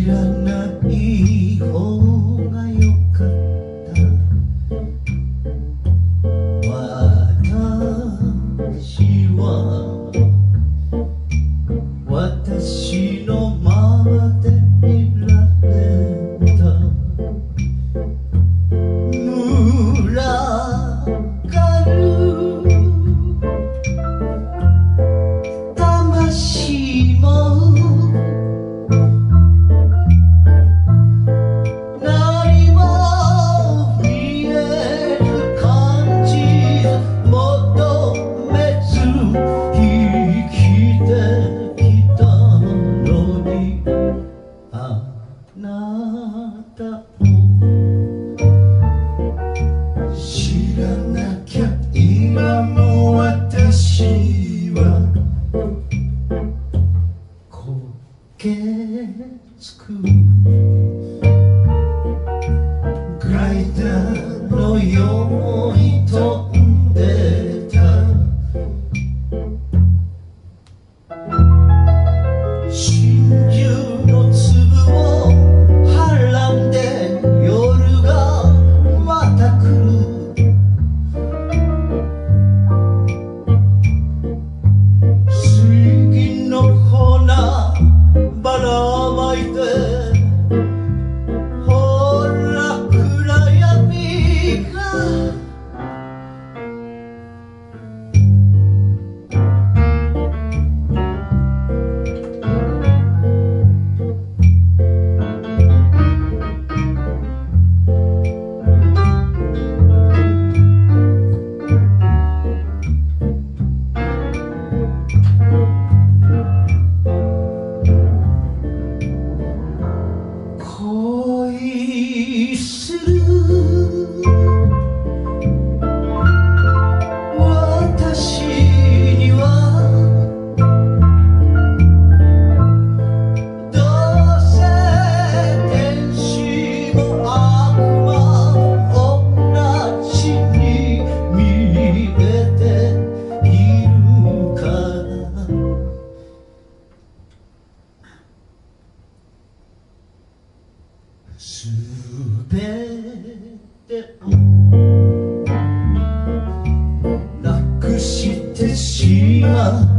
知らない方がよかった私は私のままでいられた群がる魂も何も見える感じ求めず生きてきたのにあなたを知らなきゃ今も私は焦げつくグライダーのように飛んでた真珠の粒をはらんで夜がまた来る水銀の粉ばらまいてほら暗闇が恋する私にはどうせ天使も悪魔同じに見えているからすべてをなくしてしまう